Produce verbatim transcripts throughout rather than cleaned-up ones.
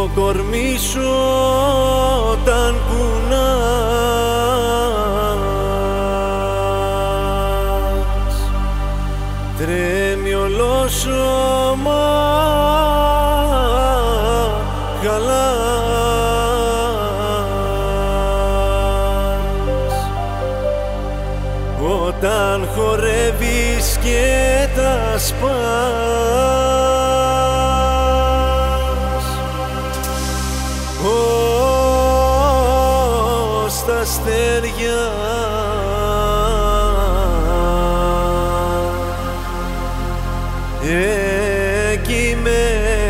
κορμί σου όταν κουνάς, τρέμει όλο σώμα, χαλάς όταν χορεύεις και τα σπάς. Ως τα αστέρια εκεί με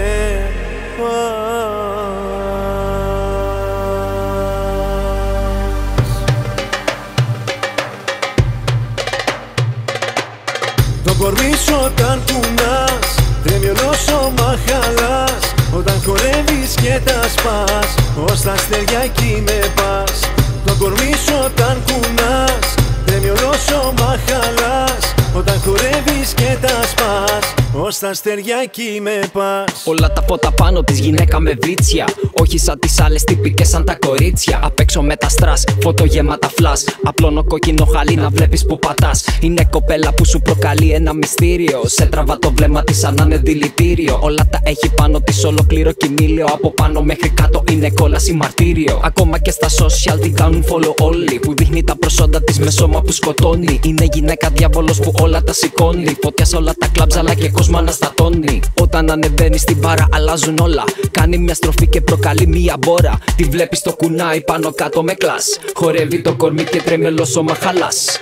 το κορμί σου όταν κουνάς, τρέμει όλο σώμα, χαλάς όταν χορεύεις και τα σπάς. Ως τα αστέρια εκεί με πας. Το κορμί σου όταν κουνάς, τρέμει όλο σώμα, χαλάς όταν χορεύεις και τα σπάς. Ως τα αστέρια εκεί με πας. Όλα τα φώτα πάνω της γυναίκα με βίτσια, όχι σαν τις άλλες τυπικές σαν τα κορίτσια. Απ' έξω με τα στρας, φωτογέματα φλας, απλώνω κόκκινο χαλί να βλέπεις που πατάς. Είναι κοπέλα που σου προκαλεί ένα μυστήριο, σε τραβά το βλέμμα της σαν να είναι δηλητήριο. Όλα τα έχει πάνω της ολόκληρο κοιμήλιο, από πάνω μέχρι κάτω είναι κόλαση μαρτύριο. Ακόμα και στα social την κάνουν follow όλοι, που δείχνει τα προσόντα της με σώμα που σκοτώνει. Είναι γυναίκα διάβολος που όλα τα σηκώνει, φωτιά σε όλα τα κλαμπς αλλά και κόσμο αναστατώνει. Όταν ανεβαίνει στην μπάρα αλλάζουν όλα, κάνει μια στροφή και προκαλεί μια μπόρα. Τη βλέπεις το κουνάει πάνω κάτω με κλας, χορεύει το κορμί και τρέμει όλο σώμα, χαλάς.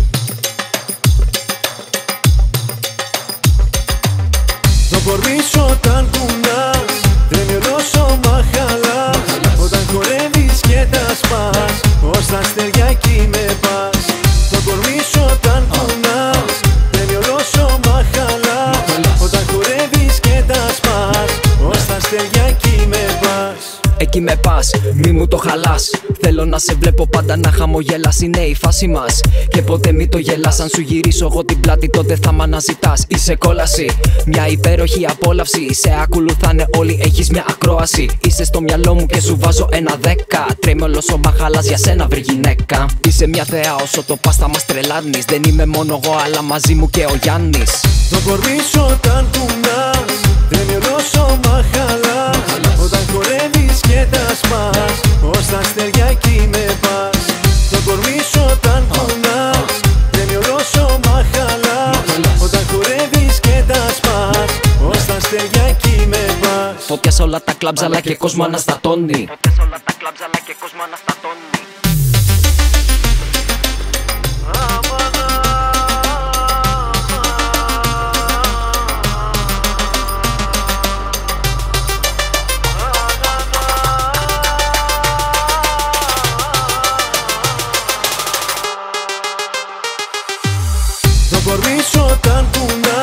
Το κορμί σου όταν κουνάς, τρέμει όλο σώμα, χαλάς όταν χορεύεις και τα σπάς. Ως τα αστέρια εκεί με πας. Το κορμί σου όταν κουνάς, τρέμει όλο σώμα, χαλάς όταν χορεύεις και τα σπάς. Ως τα αστέρια εκεί με πας. Εκεί με πας, μη μου το χαλάς. Θέλω να σε βλέπω πάντα να χαμογελάς, είναι η φάση μας. Και ποτέ μη το γελάς, αν σου γυρίσω εγώ την πλάτη τότε θα μ' αναζητάς. Είσαι κόλαση, μια υπέροχη απόλαυση. Σε ακολουθάνε όλοι, έχεις μια ακρόαση. Είσαι στο μυαλό μου και σου βάζω ένα δέκα. Τρέμει όλο σώμα, χαλάς για σένα βρε γυναίκα. Είσαι μια θεά όσο το πας θα μας τρελάνεις. Δεν είμαι μόνο εγώ αλλά μαζί μου και ο Γιάννης. Το κορμί σου όταν κουνάς, τρέμει όλο σώμα, χαλάς όταν χορεύεις και τα σπάς. Ως τα αστέρια εκεί με πας. Το κορμί σου όταν κουνάς, τρέμει όλο σώμα, χαλάς όταν χορεύεις και τα σπάς. Ως τα αστέρια εκεί με πας. Φωτιά σε όλα τα κλαμπς αλλά και κόσμο αναστατώνει. Φωτιά σε όλα τα κλαμπς αλλά και κόσμο αναστατώνει. Το κορμί σου όταν κουνάς,